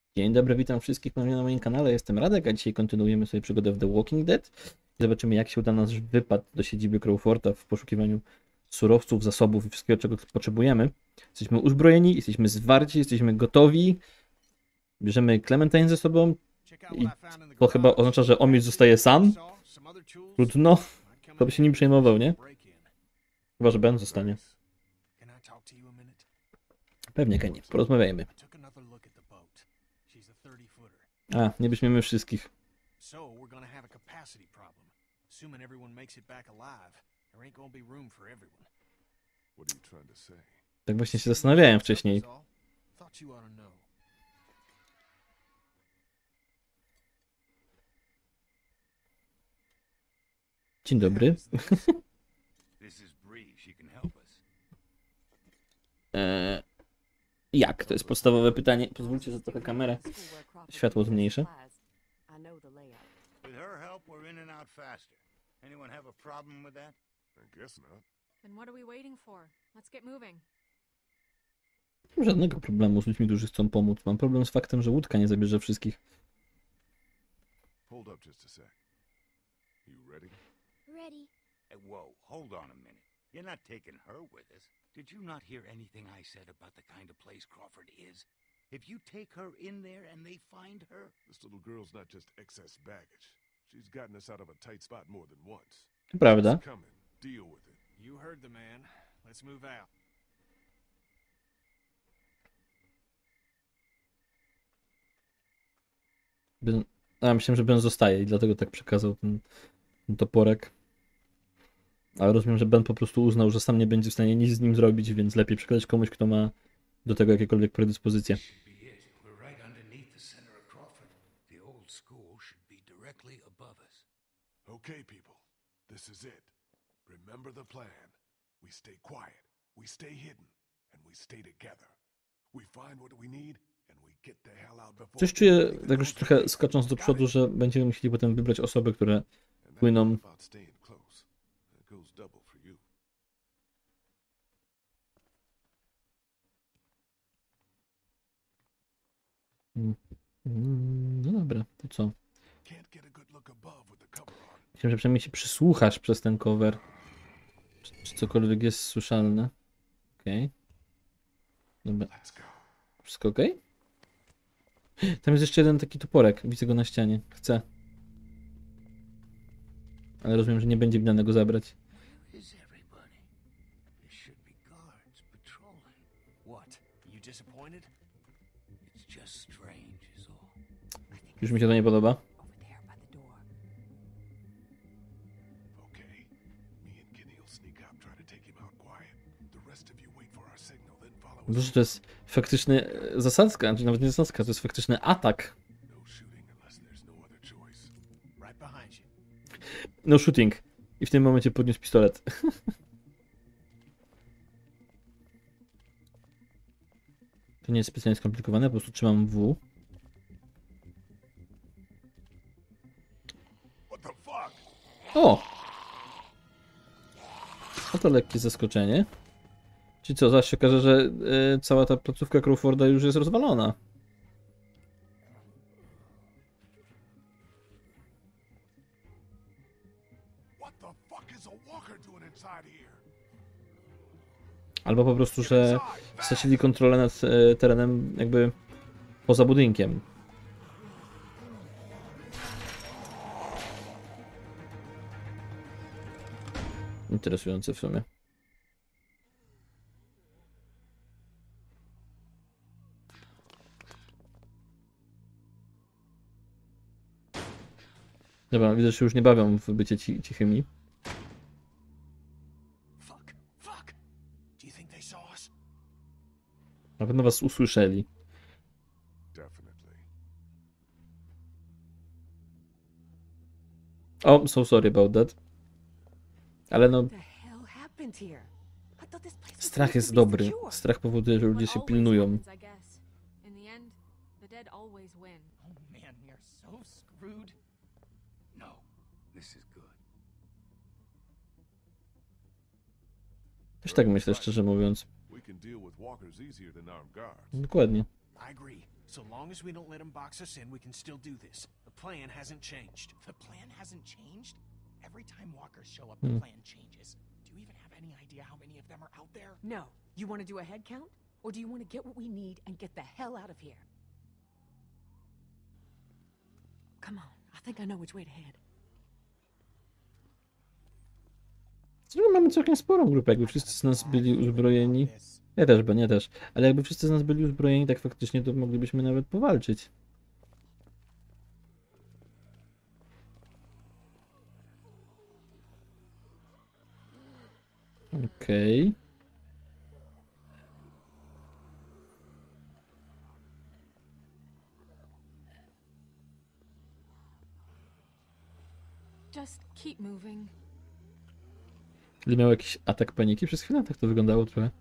Dzień dobry, witam wszystkich ponownie na moim kanale, jestem Radek, a dzisiaj kontynuujemy sobie przygodę w The Walking Dead. Zobaczymy, jak się uda nasz wypad do siedziby Crawforda w poszukiwaniu surowców, zasobów i wszystkiego, czego potrzebujemy. Jesteśmy uzbrojeni, jesteśmy zwarci, jesteśmy gotowi. Bierzemy Clementine ze sobą i to chyba oznacza, że Omid zostaje sam. Trudno, to by się nim przejmował, nie? Chyba, że Ben zostanie. Pewnie, Kenny, porozmawiajmy. A, nie byśmy wszystkich. So we're gonna have a capacity problem. Assuming everyone makes it back alive, there ain't gonna be room for everyone. What are you trying to say? Tak właśnie się zastanawiałem wcześniej. Thought you ought to know. Dzień dobry. This is Bree. She can help us. Jak? To jest podstawowe pytanie. Pozwólcie, że trochę kamerę, światło zmniejszę. With her help, we're in and out faster. Anyone have a problem with that? I guess not. Then what are we waiting for? Let's get moving. Nie mam żadnego problemu z ludźmi, którzy chcą pomóc. Mam problem z faktem, że łódka nie zabierze wszystkich. Hold up just a sec. You ready? Ready. Hey, whoa, hold on a minute. You're not taking her with us. Did you not hear anything I said about the kind of place Crawford is? If you take her in there and they find her... This little girl's not just excess baggage. She's gotten us out of a tight spot more than once. Prawda? It's coming. Deal with it. You heard the man. Let's move out. Myślałem, że Ben zostaje i dlatego tak przekazał ten toporek. Ale rozumiem, że Ben po prostu uznał, że sam nie będzie w stanie nic z nim zrobić, więc lepiej przekazać komuś, kto ma do tego jakiekolwiek predyspozycje. Should be it. We're right underneath the center of Crawford. The old school should be directly above us. Okay, people. This is it. Remember the plan. We stay quiet, we stay hidden, and we stay together. We find what we need, and we get the hell out before... Coś czuję, tak już trochę skacząc do przodu, że będziemy musieli potem wybrać osoby, które płyną. About staying close. That goes double for you. No dobra, to co? Can't get a good look above with the cover on. Myślę, że przynajmniej się przysłuchasz przez ten cover. Czy cokolwiek jest słyszalne. Okej. Dobra. Let's go. Wszystko okej? Tam jest jeszcze jeden taki toporek. Widzę go na ścianie. Chcę. Ale rozumiem, że nie będzie mi dane go zabrać. Where is everybody? There should be guards patrolling. What? You disappointed? It's just strange is all. Już mi się to nie podoba. Over there by the door. Okay. Me and Kenny will sneak out, try to take him out quiet. The rest of you wait for our signal, then follow us. Boże, to jest faktyczny zasadzka, czy nawet nie zasadzka, to jest faktyczny atak. No shooting unless there's no other choice. Right behind you. No shooting. I w tym momencie podniósł pistolet. To nie jest specjalnie skomplikowane, po prostu trzymam W. What the fuck? O! Oto lekkie zaskoczenie. Czyli co, zaś się okaże, że cała ta placówka Crawforda już jest rozwalona. What the fuck is a walker doing inside here? Albo po prostu, że stracili kontrolę nad terenem jakby poza budynkiem. Interesujące w sumie. Dobra, widzę, że się już nie bawią w bycie cichymi. Fuck. Fuck. Do you think they saw us? Na pewno was usłyszeli. Definitely. O, so sorry about that. Ale no, What the hell happened here? I thought this place was strach supposed jest to be dobry. secure. Strach powoduje, że ludzie What się always pilnują. happens, I guess. In the end, the dead always win. Oh man, we are so screwed. No, this is good. Też tak myślę, szczerze mówiąc. We can deal with walkers easier than armed guards. Dokładnie. I agree. So long as we don't let them box us in, we can still do this. The plan hasn't changed. The plan hasn't changed? Every time walkers show up, the plan changes. Do you even have any idea how many of them are out there? No. You want to do a head count? Or do you want to get what we need and get the hell out of here? Come on. I think I know which way to head. Zresztą mamy całkiem sporą grupę, jakby wszyscy z nas byli uzbrojeni. Ja też, bo nie też. Ale jakby wszyscy z nas byli uzbrojeni, tak faktycznie to moglibyśmy nawet powalczyć. Okej. Just keep moving. Czyli miał jakiś atak paniki przez chwilę? Tak to wyglądało trochę.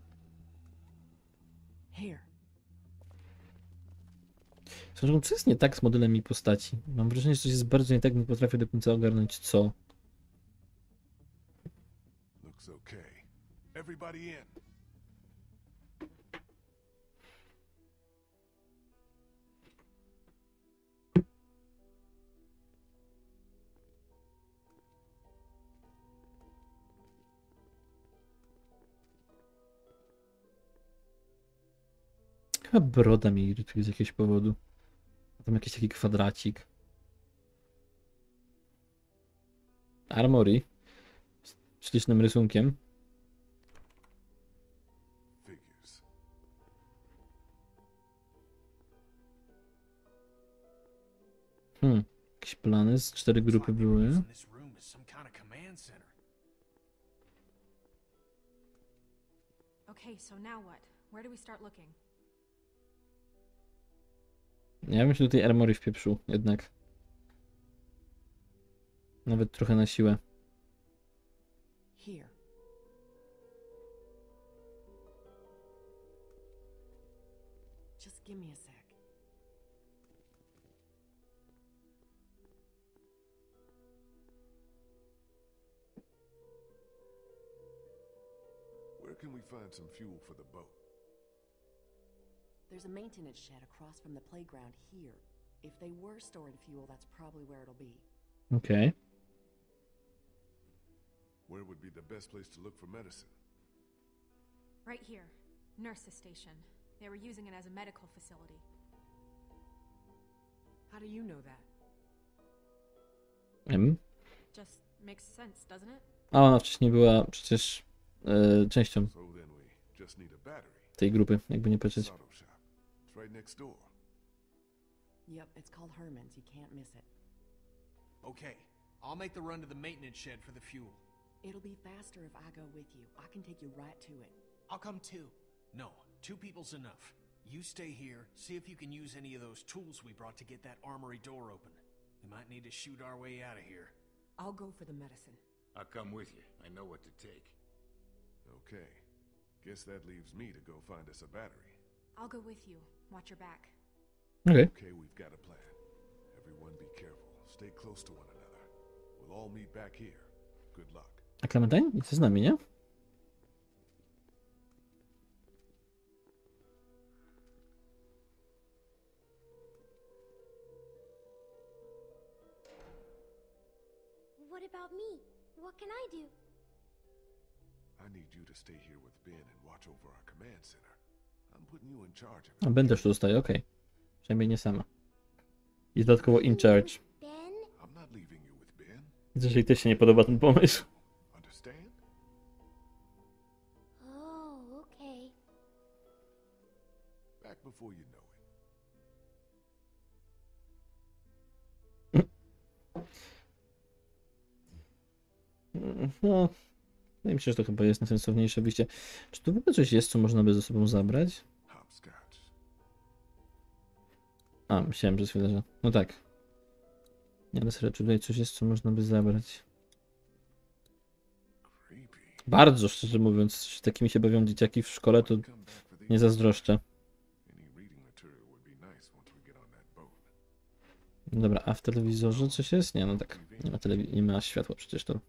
Here. Zresztą, co jest nie tak z modelem i postaci? Mam wrażenie, że coś jest bardzo nie tak, nie potrafię do końca ogarnąć co. Looks okay. Everybody in. Chyba broda mnie irytuje z jakiegoś powodu. Tam jakiś taki kwadracik. Armory. Z ślicznym rysunkiem. Figures. Jakieś plany z 4 grupy były. Using this room as some kind of command center. Okay, so now what? Where do we start looking? Ja bym się do tej armory wpieprzył, jednak. Nawet trochę na siłę. Here. Just give me a sec. Where can we find some fuel for the boat? There's a maintenance shed across from the playground here. If they were storing fuel, that's probably where it'll be. Okej. Where would be the best place to look for medicine? Right here. Nurse's station. They were using it as a medical facility. How do you know that? Just makes sense, doesn't it? A ona wcześniej była przecież częścią So then we just need a battery. tej grupy, jakby nie patrzeć. Auto shop. It's right next door. Yep, it's called Herman's. You can't miss it. Okay, I'll make the run to the maintenance shed for the fuel. It'll be faster if I go with you. I can take you right to it. I'll come too. No, 2 people's enough. You stay here, see if you can use any of those tools we brought to get that armory door open. We might need to shoot our way out of here. I'll go for the medicine. I'll come with you. I know what to take. Okay. Guess that leaves me to go find us a battery. I'll go with you. Watch your back. Okej. Okay, we've got a plan. Everyone be careful. Stay close to one another. We'll all meet back here. Good luck. A Clementine? Jest z nami, nie? What about me? What can I do? I need you to stay here with Ben and watch over our command center. I'm putting you in charge of A it. Ben też tu zostaje, okej. Przynajmniej nie sama. I dodatkowo in charge. Ben? I'm not leaving you with Ben. Jeżeli też się nie podoba ten pomysł. Understand? Oh, okay. Back before you know it. No, wydaje mi się, że to chyba jest najsensowniejsze wyjście. Czy tu w ogóle coś jest, co można by ze sobą zabrać? Hopscotch. A, myślałem przez chwilę, że... No tak. Nie, ale serio, czy tutaj coś jest, co można by zabrać? Creepy. Bardzo szczerze mówiąc, jeśli takimi się bawią dzieciaki w szkole, to Come back for these. nie zazdroszczę. Any reading material would be nice once we get on that boat. Dobra, a w telewizorze coś jest? Nie, no tak. Nie ma światła przecież to.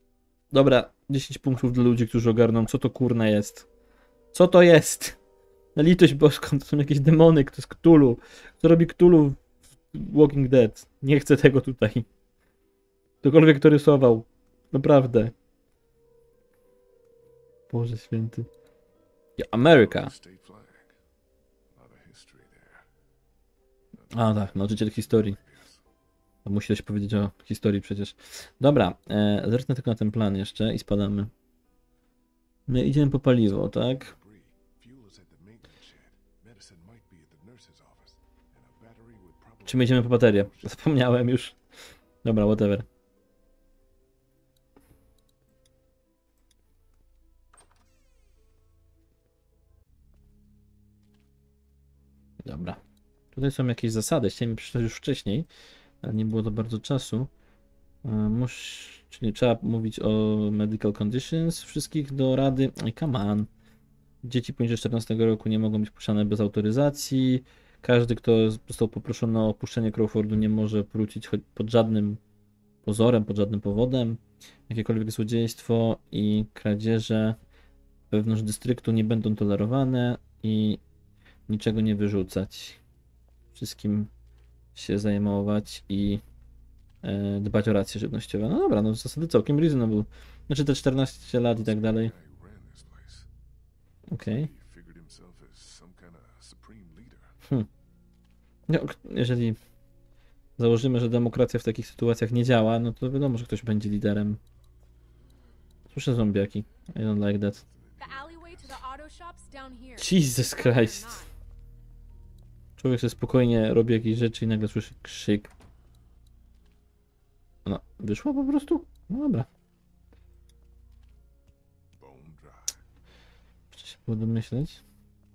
Dobra, 10 punktów dla ludzi, którzy ogarną, co to kurna jest. Co to jest? Na litość boską, to są jakieś demony, to jest Cthulhu. Kto robi Cthulhu w Walking Dead? Nie chcę tego tutaj. Ktokolwiek to rysował. Naprawdę. Boże święty. Ameryka. State flag. A lot of history there. A tak, nauczyciel historii. To musi coś powiedzieć o historii przecież. Dobra, zerknę tylko na ten plan jeszcze i spadamy. My idziemy po paliwo, tak? Debris. Fuel is at the maintenance shed. Medicine might be at the nurse's office. And a battery would probably... Czy my idziemy po baterię? Zapomniałem już. Dobra, whatever. Dobra. Tutaj są jakieś zasady. Chciałem przeczytać już wcześniej, ale nie było to bardzo czasu. Czyli trzeba mówić o medical conditions wszystkich do rady. Oj, come on. Dzieci poniżej 14 roku nie mogą być puszczane bez autoryzacji. Każdy, kto został poproszony o opuszczenie Crawfordu, nie może wrócić pod żadnym pozorem, pod żadnym powodem. Jakiekolwiek złodziejstwo i kradzieże wewnątrz dystryktu nie będą tolerowane i niczego nie wyrzucać. Wszystkim się zajmować i dbać o racje żywnościowe. No dobra, no zasady całkiem reasonable. Znaczy te 14 lat i tak dalej. Guy who ran this place. Okej. He figured himself as some kind of supreme leader. No, jeżeli założymy, że demokracja w takich sytuacjach nie działa, no to wiadomo, że ktoś będzie liderem. Słyszę zombiaki. I don't like that. The alleyway to the auto shop's down here. Jesus Christ. Człowiek sobie spokojnie robi jakieś rzeczy i nagle słyszy krzyk. No, wyszła po prostu? No dobra. Bone dry. Muszę się było domyśleć.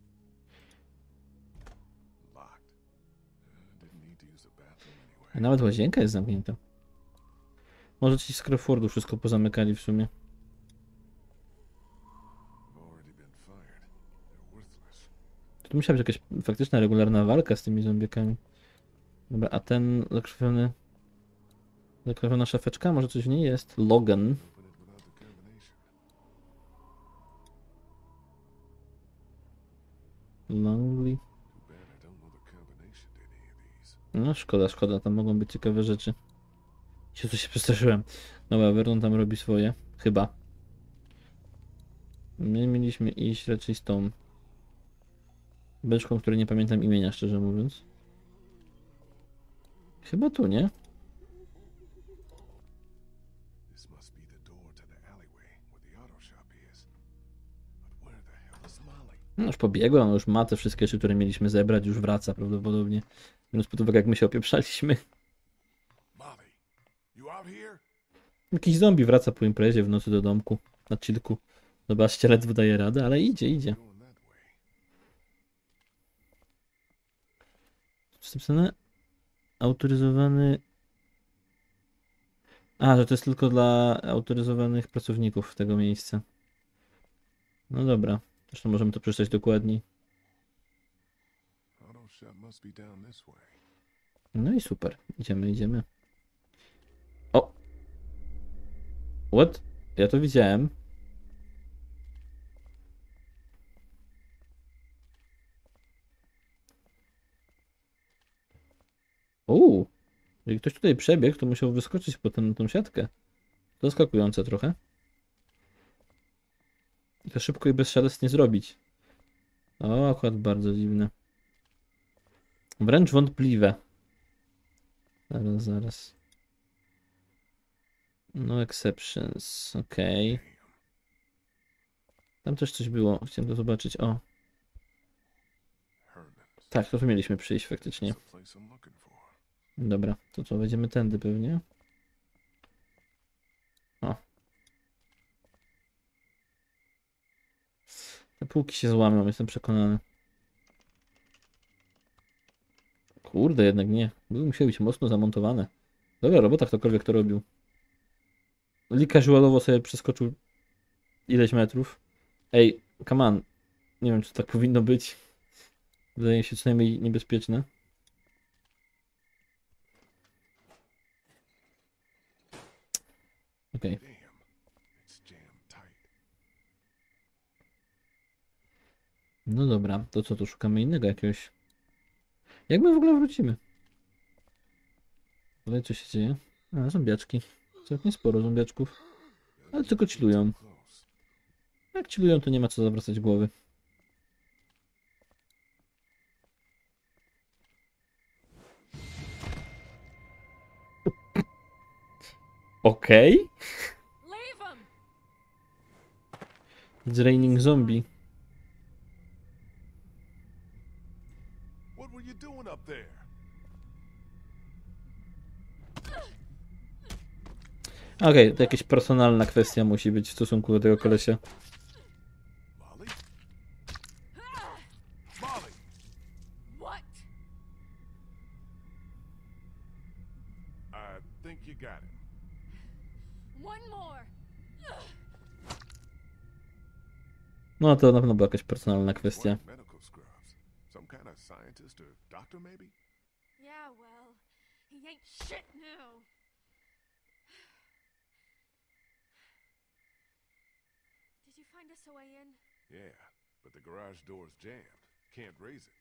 Locked. Didn't need to use the bathroom anyway. A nawet łazienka jest zamknięta. Może ci z Crawfordu wszystko pozamykali w sumie. I've already been fired. They're worthless. To musiała być jakaś faktyczna, regularna walka z tymi zombiekami. Dobra, a ten zakrwawiona szafeczka, może coś w niej jest? Logan. Open it without the combination. Longley. Too bad I don't know the combination to any of these. No szkoda, tam mogą być ciekawe rzeczy. Się tu się przestraszyłem. Dobra, Vernon tam robi swoje. Chyba. My mieliśmy iść raczej z tą beczką, której nie pamiętam imienia, szczerze mówiąc. Chyba tu, nie? This must be the door to the alleyway where the auto shop is. But where the hell is Molly? No już pobiegła, no już ma te wszystkie rzeczy, które mieliśmy zebrać, już wraca prawdopodobnie. Biorąc pod uwagę, jak my się opieprzaliśmy. Molly, you out here? Jakiś zombie wraca po imprezie w nocy do domku, na chillku. Zobaczcie, ledwo daje radę, ale idzie. Going that way. Co jest napisane? Autoryzowany... A, że to jest tylko dla autoryzowanych pracowników tego miejsca. No dobra. Zresztą możemy to przeczytać dokładniej. Auto shop must be down this way. No i super. Idziemy. O! What? Ja to widziałem. Jeżeli ktoś tutaj przebiegł, to musiał wyskoczyć po tą siatkę. Zaskakujące trochę. I to szybko i bezszelestnie zrobić. O, akurat bardzo dziwne. Wręcz wątpliwe. Zaraz. No exceptions. Okej. Tam też coś było. Chciałem to zobaczyć. O. Herman's. Tak, to tu mieliśmy przyjść faktycznie. It's the place I'm looking for. Dobra, to co? Wejdziemy tędy pewnie. O. Te półki się złamią, jestem przekonany. Kurde, jednak nie. Były musiały być mocno zamontowane. Dobra robota, ktokolwiek to robił. Lee casualowo sobie przeskoczył ileś metrów. Ej, come on. Nie wiem, czy tak powinno być. Wydaje się co najmniej niebezpieczne. Okej. Damn. It's jammed tight. No dobra, to co, tu szukamy innego jakiegoś. Jak my w ogóle wrócimy? Ale co się dzieje? A, zombiaczki. Całkiem sporo zombiaczków. Ale tylko chillują. Jak chillują, to nie ma co zawracać głowy. Okej. Leave him! It's raining zombie. What were you doing up there? Okej, to jakaś personalna kwestia musi być w stosunku do tego kolesia. Molly? Molly! What? I think you got him. One more! No to na pewno była jakaś personalna kwestia. What medical scrubs? Some kind of scientist or doctor, maybe? Yeah, well, he ain't shit now. Did you find us a way in? Yeah, but the garage door's jammed. Can't raise it.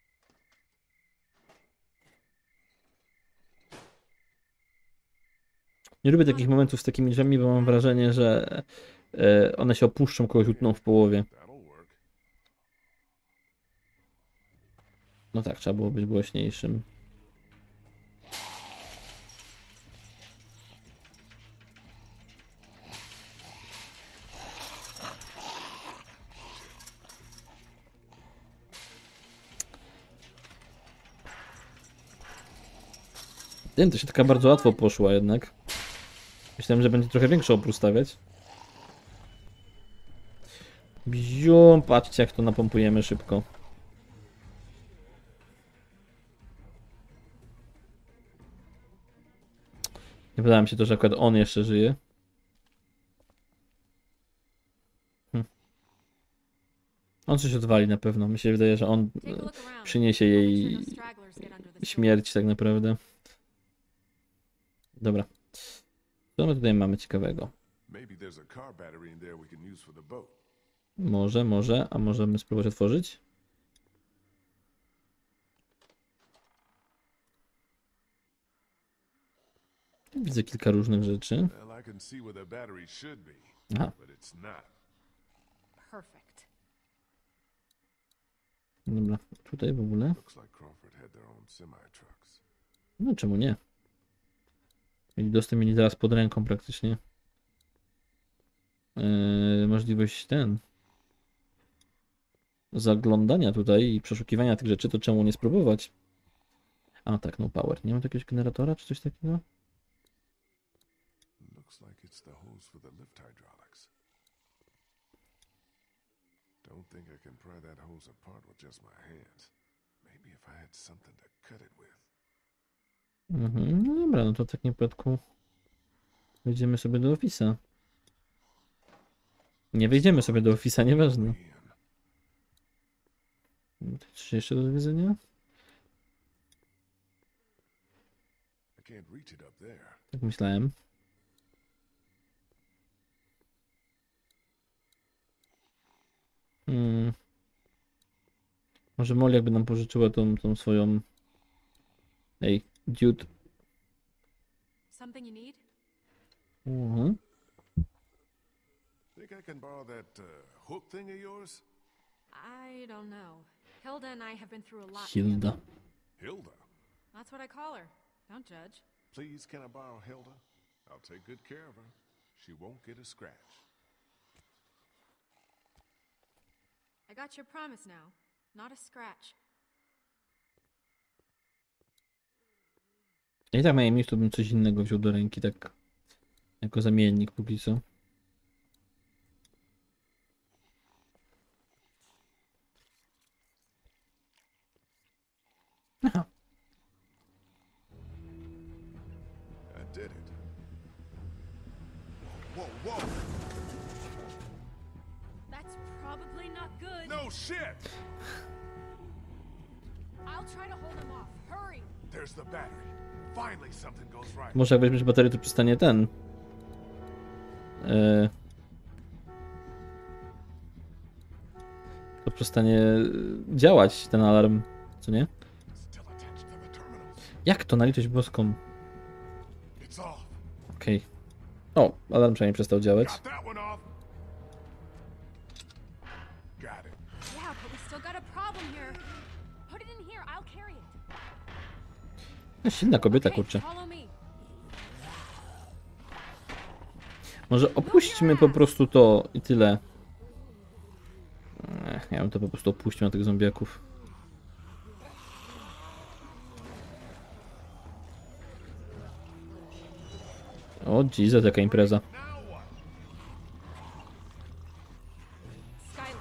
Nie lubię takich momentów z takimi drzwiami, bo mam wrażenie, że one się opuszczą, kogoś utną w połowie. That'll work. No tak, trzeba było być głośniejszym. Tym to się taka bardzo łatwo poszła jednak. Myślałem, że będzie trochę większy opór stawiać. Bzium, patrzcie jak to napompujemy szybko. Nie podoba mi się to, że akurat on jeszcze żyje. On coś odwali na pewno. Mi się wydaje, że on przyniesie jej śmierć tak naprawdę. Dobra. Co my tutaj mamy ciekawego? Maybe there's a car battery in there we can use for the boat. Może, a możemy spróbować otworzyć? Widzę kilka różnych rzeczy. Well, I can see where the battery should be, Aha, but it's not. Perfect. dobra. Tutaj w ogóle. Looks like Crawford had their own semi-trucks. No czemu nie? Mieli dostęp, mieli zaraz pod ręką praktycznie. Możliwość zaglądania tutaj i przeszukiwania tych rzeczy, to czemu nie spróbować? A tak, no power. Nie ma jakiegoś generatora czy coś takiego? Looks like it's the hose for the lift hydraulics. Don't think I can pry that hose apart with just my hands. Maybe if I had something to cut it with. No dobra, no to w takim wypadku wejdziemy sobie do Office'a. Nie wejdziemy sobie do Office'a, nieważne. Czy jeszcze do zwiedzenia? I can't reach it up there. Tak myślałem. Może Molly jakby nam pożyczyła tą swoją... Ej, dude. Something you need? Think I can borrow that hook thing of yours? I don't know. Hilda and I have been through a lot. Hilda. together. Hilda? That's what I call her. Don't judge. Please, can I borrow Hilda? I'll take good care of her. She won't get a scratch. I got your promise now. Not a scratch. Ja i tak na jej miejscu bym coś innego wziął do ręki, tak jako zamiennik póki co. Aha. I did it. Whoa, whoa! That's probably not good. No shit! I'll try to hold him off. Hurry! There's the battery. Finally something goes right. Może jak weźmiesz baterię, to przestanie ten. To przestanie działać ten alarm, co nie? Still attached to the terminals. Jak to na litość boską? It's off. Okej. O, alarm przynajmniej przestał działać. Got that one off. Got it. Yeah, but we still got a problem here. Put it in here, I'll carry it. No, silna kobieta, Okay, kurczę. follow me. Może opuśćmy po prostu to i tyle. Ja bym to po prostu opuścił na tych zombiaków. O, Jesus, jaka impreza. Skylar,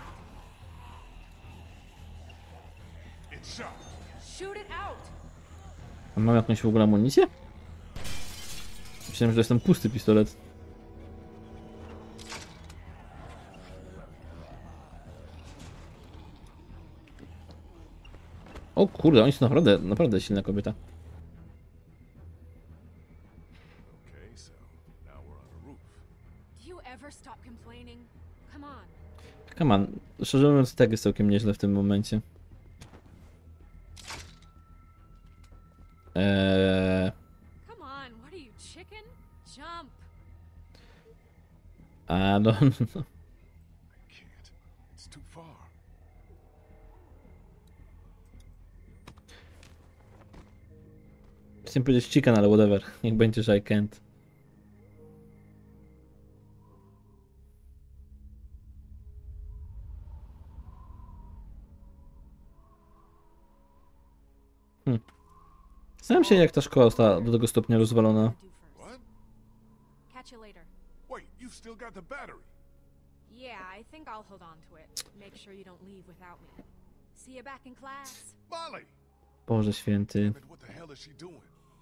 It's shot. shoot it out. A mam jakąś w ogóle amunicję? Myślałem, że to jest ten pusty pistolet. O kurde, oni są naprawdę silna kobieta. Okay, so now we're on a roof. Do you ever stop complaining? Come on. Come on, szczerze mówiąc i tak jest całkiem nieźle w tym momencie. Come on, what are you, chicken? Jump. A no, I can't. It's too far. chciałem powiedzieć chicken, ale whatever. Niech będzie, że I can't. Zastanawiam się, jak ta szkoła została do tego stopnia rozwalona. Do first. What? Catch you later. Wait, you've still got the battery. Yeah, I think I'll hold on to it. Make sure you don't leave without me. See you back in class. Molly! Boże święty. But what the hell is she doing?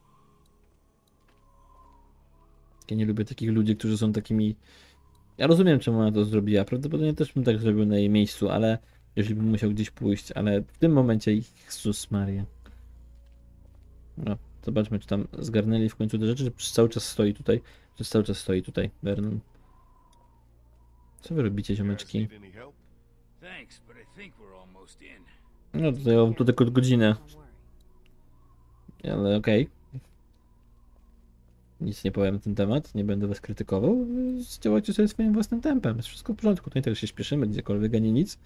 Ja nie lubię takich ludzi, którzy są takimi... Ja rozumiem, czemu ona to zrobiła. Prawdopodobnie też bym tak zrobił na jej miejscu, ale... Jeśli bym musiał gdzieś pójść, ale w tym momencie... Jezus Maria. No, zobaczmy, czy tam zgarnęli w końcu te rzeczy, czy cały czas stoi tutaj. Czy cały czas stoi tutaj, Vernon. Co wy robicie, You guys ziomeczki? need any help? Thanks, but I think we're almost in. No, tutaj mam tu tylko godzinę. Don't worry. Ale okej. Nic nie powiem na ten temat, nie będę was krytykował. Działajcie sobie swoim własnym tempem. Jest wszystko w porządku. Tutaj też się śpieszymy gdziekolwiek, ani nic.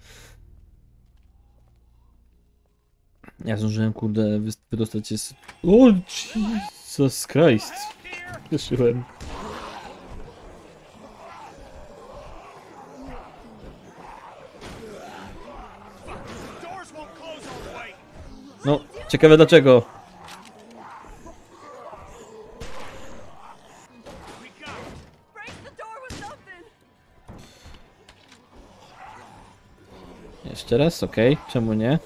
Ja zdążyłem, kurde, wydostać się z... O, Jesus Christ. Cieszyłem. Doors won't close all the way. No, ciekawe dlaczego. We got it. Break the door with something! Jeszcze raz, okej. Czemu nie?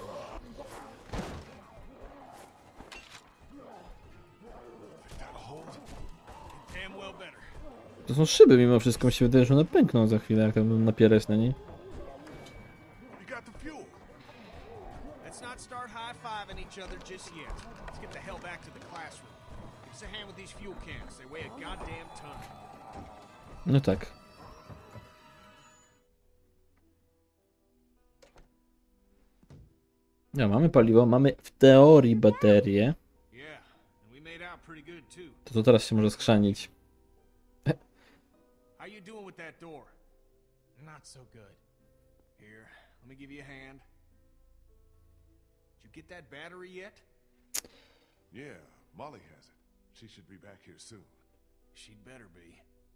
That'll hold. Damn well better. To są szyby, mimo wszystko mi się wydaje, że one pękną za chwilę, jak tam napierać na niej. You got the fuel. Let's not start high-fiving each other just yet. Let's get the hell back to the classroom. Give us a hand with these fuel cans. They weigh a goddamn ton. No tak. No, mamy paliwo, mamy w teorii baterię. Yeah, and we made out pretty good too. To teraz się może skrzanić. How you doing with that door? Not so good. Here, let me give you a hand. Did you get that battery yet? Yeah, Molly has it. She should be back here soon. She'd better be.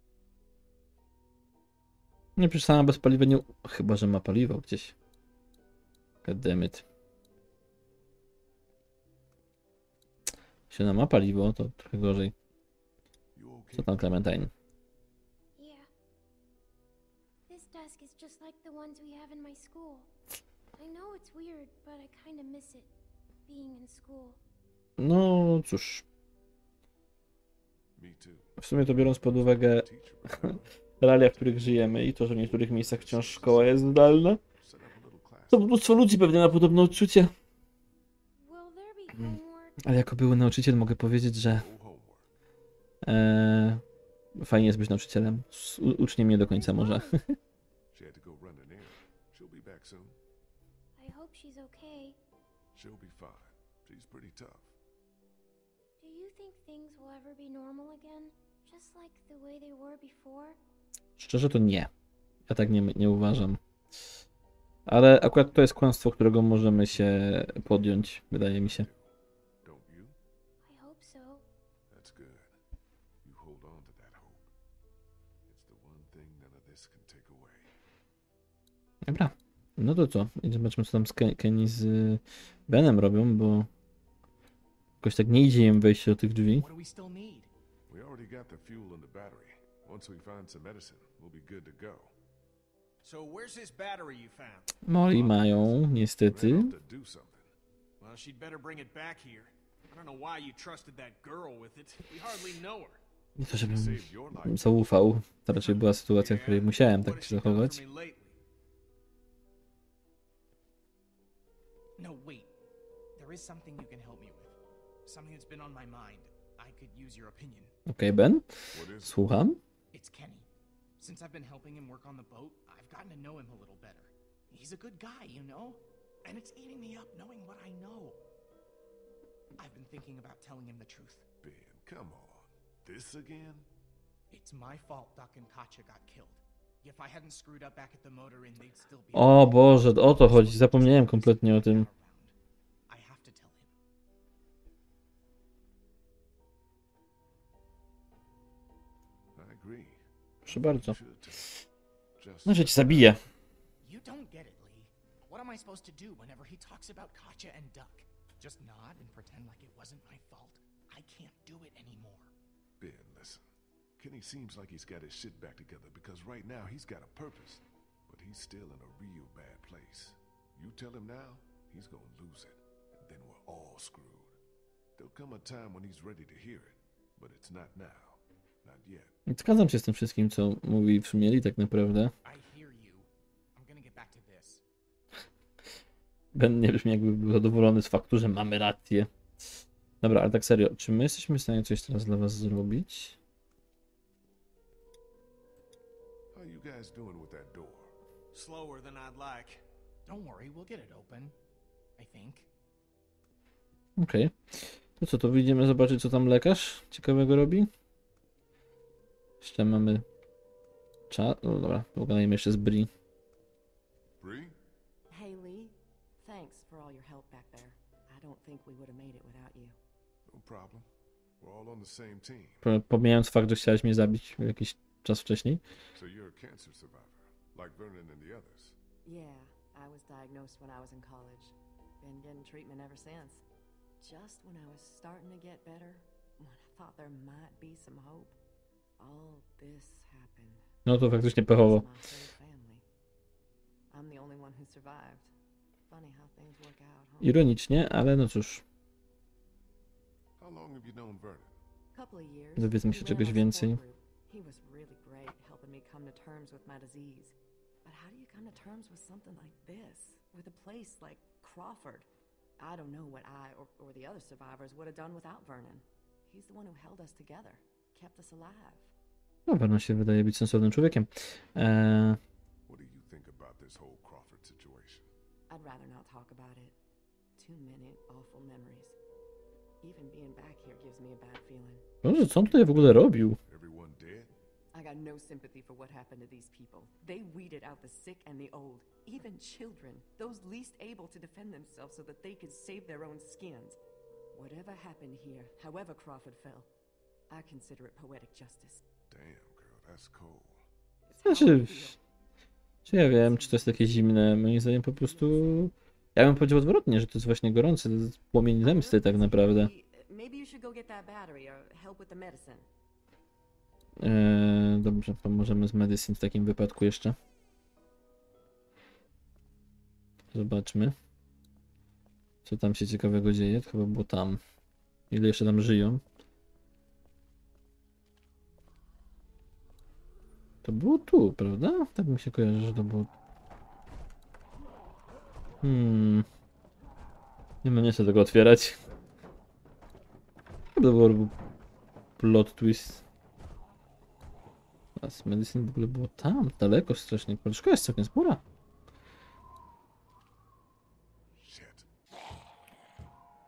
Nie, przecież sama bez paliwa nie... Chyba, że ma paliwo gdzieś. God damn it. Jeśli ona ma paliwo, to trochę gorzej. You okay? Co tam, Clementine? Yeah. This desk is just like the ones we have in my school. I know it's weird, but I kinda miss it, being in school. No cóż, Me too. w sumie to biorąc pod uwagę Teacher, realia, w których żyjemy i to, że w niektórych miejscach wciąż szkoła jest zdalna, set up a little class. to mnóstwo ludzi pewnie ma podobne odczucie. Will there be homework? Ale jako były nauczyciel mogę powiedzieć, że No homework. fajnie jest być nauczycielem. Z uczniem nie do końca może. She had to go run an errand. She'll be back soon. she's okay. She'll be fine. She's pretty tough. Do you think things will ever be normal again? Just like the way they were before? Szczerze to nie. Ja tak nie uważam. Ale akurat to jest kłamstwo, którego możemy się podjąć, wydaje mi się. Don't you? I hope so. That's good. You hold on to that hope. It's the one thing none of this can take away. Dobra. No to co? I zobaczmy, co tam z Kenny z Benem robią, bo jakoś tak nie idzie im wejść do tych drzwi. What do we still need? We already got the fuel in the battery. Once we find some medicine, we'll be good to go. So where's this battery you found? No i mają, niestety. We'll have to do something. Well, she'd better bring it back here. I don't know why you trusted that girl with it. We hardly know her. Nie to, żebym Saved your life. zaufał. To raczej była sytuacja, w której musiałem What tak has się she done zachować. for me lately? No, wait. There is something you can help me with. Something that's been on my mind. I could use your opinion. Okej, Ben? What is it? Słucham? It's Kenny. Since I've been helping him work on the boat, I've gotten to know him a little better. He's a good guy, you know? And it's eating me up knowing what I know. I've been thinking about telling him the truth. Ben, come on. This again? It's my fault Duck and Katja got killed. If I hadn't screwed up back at the motor inn, they'd still be... O Boże, o to chodzi. Zapomniałem kompletnie o tym. I have to tell him. I agree. Proszę bardzo. You should tell. Just No, że cię zabiję. You don't get it, Lee. What am I supposed to do whenever he talks about Katja and Duck? Just nod and pretend like it wasn't my fault? I can't do it anymore. Ben, listen. Kenny seems like he's got his shit back together because right now he's got a purpose. But he's still in a real bad place. You tell him now, he's gonna lose it. And then we're all screwed. There'll come a time when he's ready to hear it. But it's not now. Not yet. Zgadzam się z tym wszystkim, co mówi w sumie Lee tak naprawdę. I hear you. I'm gonna get back to this. Ben nie brzmi, jakby był zadowolony z faktu, że mamy rację. Dobra, ale tak serio, czy my jesteśmy w stanie coś teraz dla was zrobić? How you guys doing with that door? Slower than I'd like. Don't worry, we'll get it open. I think. Okej. To co, to wyjdziemy zobaczyć, co tam lekarz ciekawego robi? Jeszcze mamy... No dobra, pogadajmy jeszcze z Bree. Bree? Hey, Lee. Thanks for all your help back there. I don't think we would have made it without you. No problem. We're all on the same team. Pomijając fakt, że chciałeś mnie zabić jakiś czas wcześniej. So you're a cancer survivor, like Vernon and the others. Yeah, I was diagnosed when I was in college. Been getting treatment ever since. Just when I was starting to get better, when I thought there might be some hope, all this happened. No to faktycznie pechowo. My whole family. I'm the only one who survived. Funny how things work out, huh? Ironicznie, ale no cóż. How long have you known Vernon? Couple of years. Dowiedzmy się We ran czegoś our więcej. support group. He was really great helping me come to terms with my disease. But how do you come to terms with something like this? With a place like Crawford? I don't know what I or the other survivors would have done without Vernon. He's the one who held us together, kept us alive. No, Vernon się wydaje być sensownym człowiekiem. What do you think about this whole Crawford situation? I'd rather not talk about it. Too many awful memories. Even being back here gives me a bad feeling. Boże, co on tutaj w ogóle robił? Everyone dead? I got no sympathy for what happened to these people. They weeded out the sick and the old, even children, those least able to defend themselves so that they could save their own skins. Whatever happened here, however Crawford fell, I consider it poetic justice. Damn, girl, that's cold. It's how I Znaczy, feel. czy ja wiem, czy to jest takie zimne? Moim zdaniem po prostu... Ja bym powiedział odwrotnie, że to jest właśnie gorący, to jest płomień zemsty tak naprawdę. Maybe you should go get that battery or help with the medicine. Dobrze, to możemy z Medicine w takim wypadku jeszcze. Zobaczmy. Co tam się ciekawego dzieje? To chyba było tam. Ile jeszcze tam żyją? To było tu, prawda? Tak mi się kojarzy, że to było... Nie chcę tego otwierać. Chyba to był plot twist. A z Medicine w ogóle było tam, daleko strasznie. Szkoła jest całkiem spora.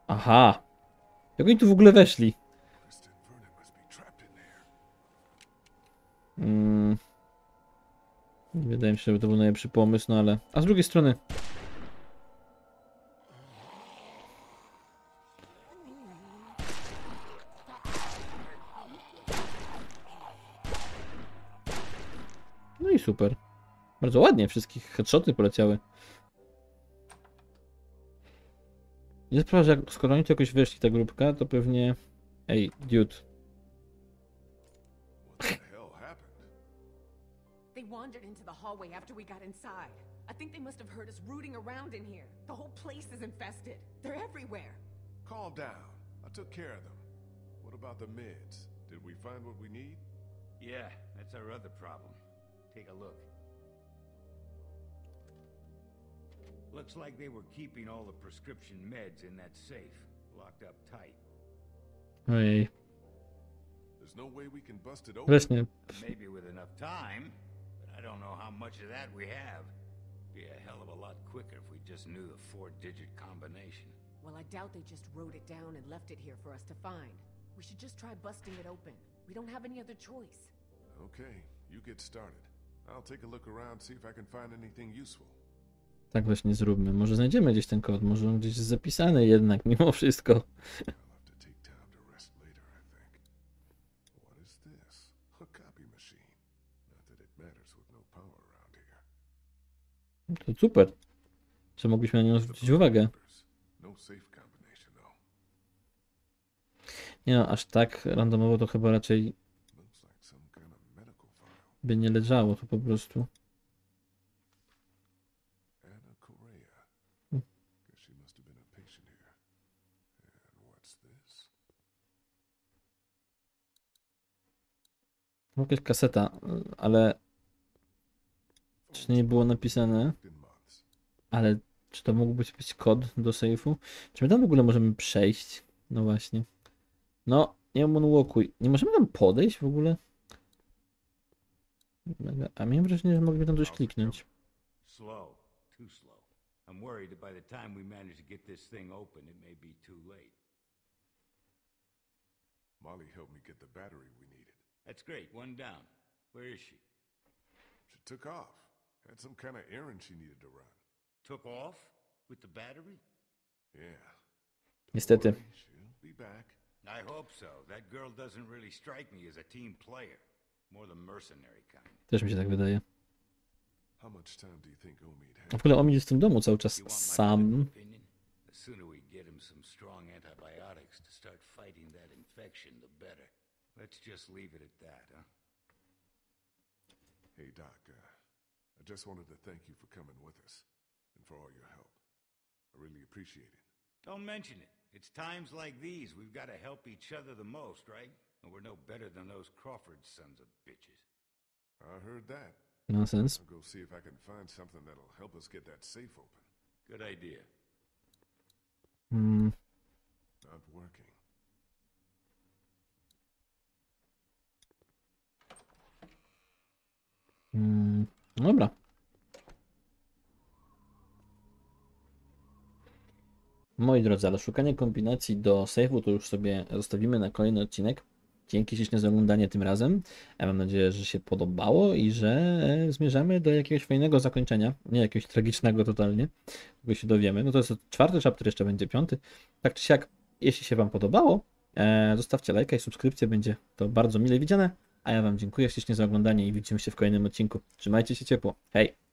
Aha. Jak oni tu w ogóle weszli? Kristen Vernon must be trapped in there. Nie wydaje mi się, że to był najlepszy pomysł, no ale... A z drugiej strony... No i super. Bardzo ładnie, wszystkich headshoty poleciały. Nie sprawa, że skoro oni tu jakoś wyszli, ta grupka, to pewnie... Ej, dude. What the hell happened? They wandered into the hallway after we got inside. I think they must have heard us rooting around in here. The whole place is infested. They're everywhere. Calm down. I took care of them. What about the meds? Did we find what we need? Yeah, that's our other problem. Take a look. Looks like they were keeping all the prescription meds in that safe, locked up tight. Ojej. There's no way we can bust it open. Właśnie. Maybe with enough time, but I don't know how much of that we have. Be a hell of a lot quicker if we just knew the 4-digit combination. Well, I doubt they just wrote it down and left it here for us to find. We should just try busting it open. We don't have any other choice. Okay, you get started. I'll take a look around, see if I can find anything useful. Tak właśnie zróbmy. Może znajdziemy gdzieś ten kod, może on gdzieś jest zapisany jednak, mimo wszystko. I'll have to take time to rest later, I think. What is this? A copy machine. Not that it matters with no power around here. To super. Czy mogliśmy na nią zwrócić uwagę? No safe combination though. Nie no, aż tak randomowo to chyba raczej Looks like some kind of medical file. by nie leżało to po prostu. Anna Correa. Hmm. Guess she must have been a patient here. And what's this? Jakaś kaseta, ale czy nie było napisane? In months. Ale czy to mógł być kod do sejfu? Czy my tam w ogóle możemy przejść? No właśnie. No, nie moonwalkuj. Nie możemy tam podejść w ogóle? A miałem wrażenie, że mogliby tam coś kliknąć. Slow, too slow. I'm worried that by the time we manage to get this thing open, it may be too late. Molly helped me get the battery we needed. That's great, one down. Where is she? She took off. Had some kind of errand she needed to run. Took off? With the battery? Yeah. Niestety. Worry, she'll be back. I hope so. That girl doesn't really strike me as a team player. More the mercenary kind. Też mi się tak wydaje. How much time do you think Omid A w had? ogóle Omid jest w tym domu cały czas You want my sam. political opinion? The sooner we get him some strong antibiotics to start fighting that infection, the better. Let's just leave it at that, huh? Hey, Doc. I just wanted to thank you for coming with us and for all your help. I really appreciate it. Don't mention it. It's times like these we've got to help each other the most, right? And we're no better than those Crawford sons of bitches. I heard that. Nonsens. I'll go see if I can find something that'll help us get that safe open. Good idea. Not working. Dobra. Moi drodzy, ale szukanie kombinacji do save'u to już sobie zostawimy na kolejny odcinek. Dzięki śliczne za oglądanie tym razem. Ja mam nadzieję, że się podobało i że zmierzamy do jakiegoś fajnego zakończenia. Nie jakiegoś tragicznego totalnie. Tego się dowiemy. No to jest 4. chapter, jeszcze będzie 5. Tak czy siak, jeśli się Wam podobało, zostawcie lajka i subskrypcję. Będzie to bardzo mile widziane. A ja Wam dziękuję ślicznie za oglądanie i widzimy się w kolejnym odcinku. Trzymajcie się ciepło. Hej!